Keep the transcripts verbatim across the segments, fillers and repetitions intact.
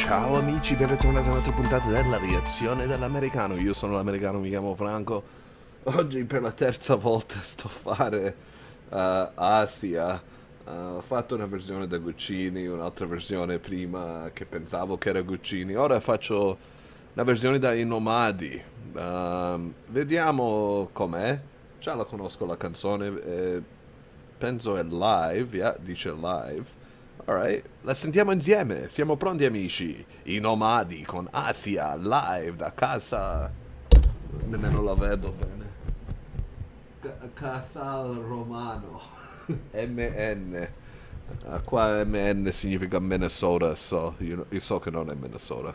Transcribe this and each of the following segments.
Ciao amici, ben ritrovati a un'altra puntata della reazione dell'americano. Io sono l'americano, mi chiamo Franco. Oggi per la terza volta sto a fare uh, Asia. Uh, ho fatto una versione da Guccini, un'altra versione prima che pensavo che era Guccini. Ora faccio una versione dai Nomadi. Um, vediamo com'è. Già la conosco la canzone, eh, penso è live, yeah, dice live. Alright, la sentiamo insieme. Siamo pronti amici. I Nomadi con Asia live da casa. Nemmeno la vedo bene. Ca- Casal Romano. M N. Ah, qua M N significa Minnesota, so. Io, io so che non è Minnesota.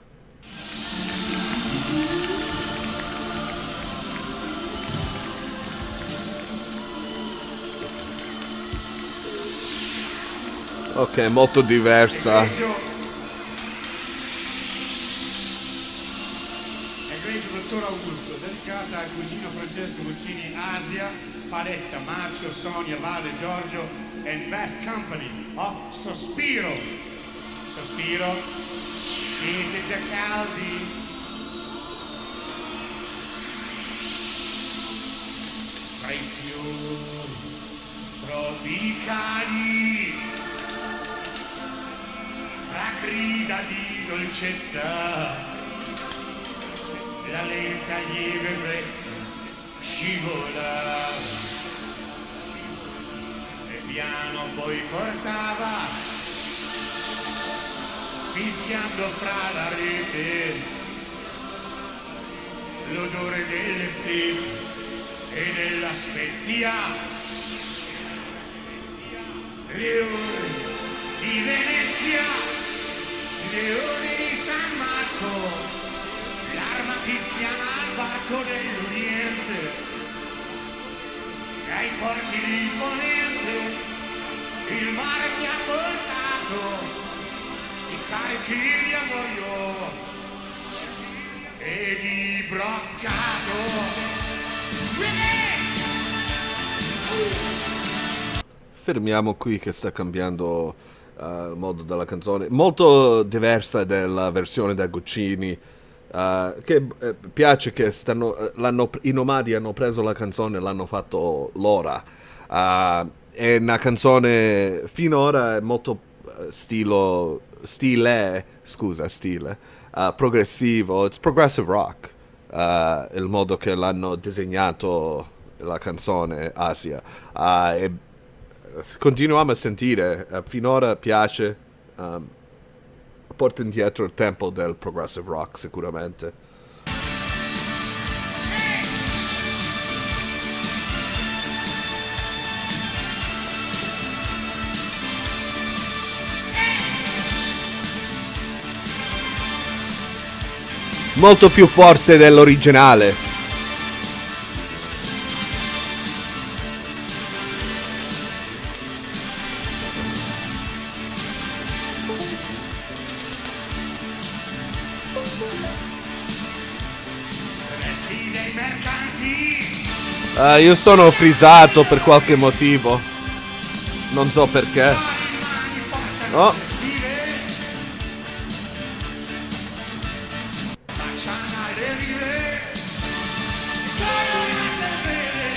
Ok, molto diversa. Egregio, egregio dottor Augusto, dedicata al cugino Francesco Guccini, Asia, Paletta, Marcio, Sonia, Vale, Giorgio and Best Company of Sospiro. Sospiro, siete già caldi? Tra i fiori tropicali, la grida di dolcezza, la lenta lieve ebbrezza scivolava e piano poi portava, fischiando fra la rete, l'odore delle sepi e della spezia, le ore di Venezia, Leone di San Marco, l'arma cristiana al varco dell'Oriente, ai porti di Ponente, il mare mi ha portato, i carichi di avorio e di broccato. Fermiamo qui che sta cambiando uh, il modo della canzone. Molto diversa dalla versione da Guccini. Uh, che eh, piace che stanno, eh, l'hanno, i Nomadi hanno preso la canzone e l'hanno fatto loro. Uh, è una canzone finora è molto uh, stilo, stile, scusa, stile, uh, progressivo. It's progressive rock. Uh, il modo che l'hanno disegnato la canzone Asia. Uh, è, continuiamo a sentire, uh, finora piace. Um, porta indietro il tempo del progressive rock sicuramente. Molto più forte dell'originale. Resti dei mercanti, Uh, io sono frisato per qualche motivo. Non so perché. le mani portano Oh. le stive, facciano le rive, colore del verde,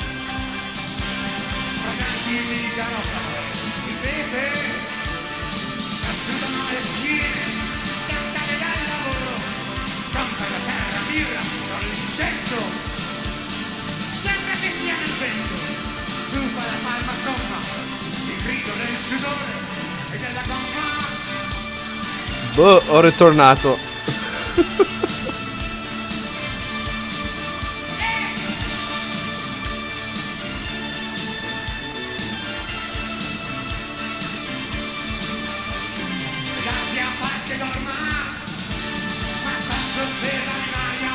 paganti di garofano, di pepe, asciugano le schiene, scattane dal lavoro, son per la terra, birra, con l'incenso, sembra che sia nel vento, stufa la palma somma, il grido del sudore e della gomma. Boh, ho ritornato. L'Asia fa che dorma, ma sta sospesa in aria,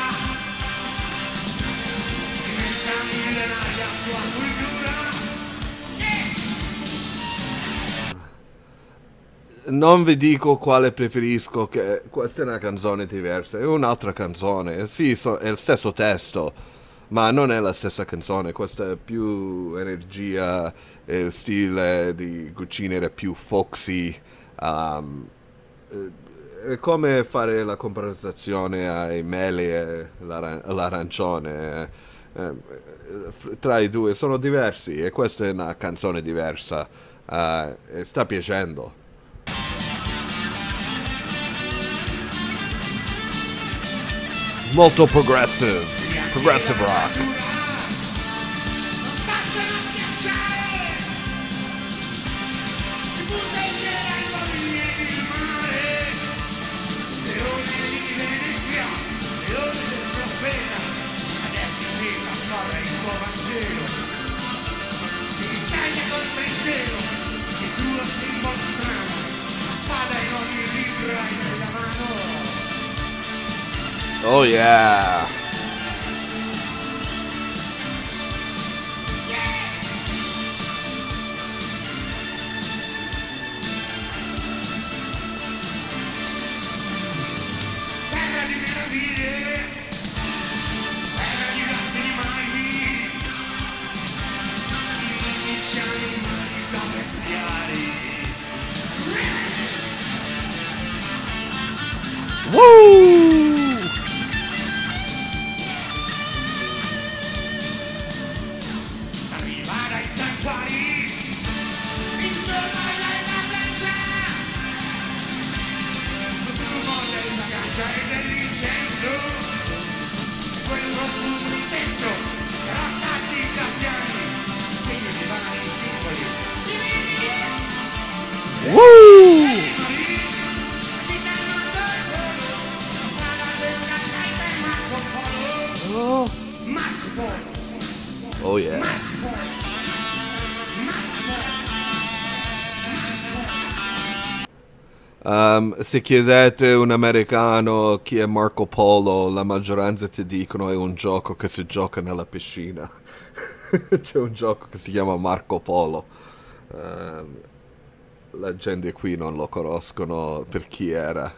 immensa millenaria sua cultura. Non vi dico quale preferisco, che questa è una canzone diversa, è un'altra canzone. Sì, so- è il stesso testo, ma non è la stessa canzone. Questa è più energia, e il stile di Guccini era più folksy. um, eh, è come fare la compensazione ai meli e l'ara- l'arancione. eh, eh, f- tra i due sono diversi e questa è una canzone diversa. eh, e sta piacendo. Molto progressive. Progressive rock. Non bastano schiacciare i buttaiera i bambini del mare, le ore di Venezia, le ore del profeta, adesso viva corre il tuo Vangelo, si staglia contro il cielo, il tuo simbolo strano, la spada in ogni libro hai nella mano. Oh yeah. Terra di meraviglie, terra di razze animali, di mitici animali da bestiali. Woo! Arrivare ai santuari, insomma alla plancia, il fumo della ganja e dell'incenso, quello fumo intenso, trattati da piani, segni di vari simboli, Woo! di danno al volo, strada della gaita e Marco Polo, Oh, Marco Polo, oh yeah. Marco Polo, Marco Polo. Um, se chiedete un americano chi è Marco Polo, la maggioranza ti dicono è un gioco che si gioca nella piscina. C'è un gioco che si chiama Marco Polo. Um, la gente qui non lo conoscono per chi era.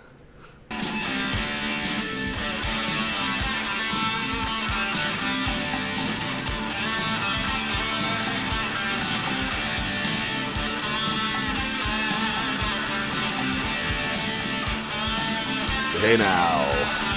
Hey now.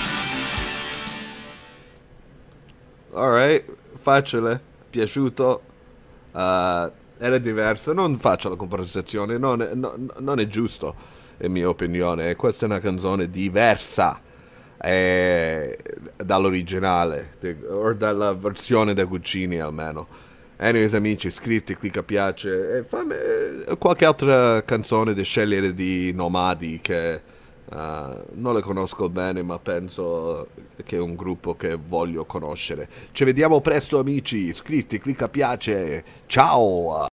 Alright, facile, piaciuto. Uh, era diverso, non faccio la conversazione, non è, no- non è giusto, in mia opinione. Questa è una canzone diversa eh, dall'originale, de- o dalla versione da Guccini almeno. Anyways amici, iscritti, clicca piace e fammi eh, qualche altra canzone da scegliere di Nomadi che Uh, non le conosco bene, ma penso che è un gruppo che voglio conoscere. Ci vediamo presto amici, iscritti, clicca piace, ciao!